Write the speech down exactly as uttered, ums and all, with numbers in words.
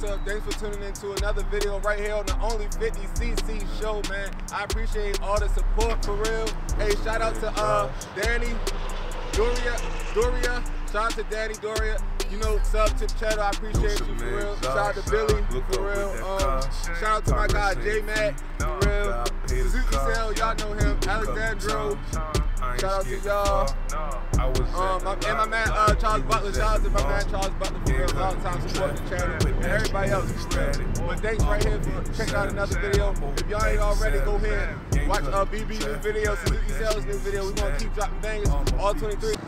what's up? Thanks for tuning in to another video right here on the Only fifty C C show, man. I appreciate all the support, for real. Hey, shout out to uh, Danny, Doria, Doria. Shout out to Danny, Doria. You know, sub to the channel. I appreciate you, for real. Shout out to Billy, for real. Um, shout out to my guy, J-Mac, for real. Suzuki Sale, y'all know him. Alexandro. Shout out to y'all. Um, my, and my man uh, Charles Butler. Shout out to my man Charles Butler, for real. All the time supporting the channel. And everybody else, for real. But thanks right here for checking out another video. If y'all ain't already, go ahead and watch uh, B B new video, Suzuki Sale's new video. We're going to keep dropping bangers all twenty-three.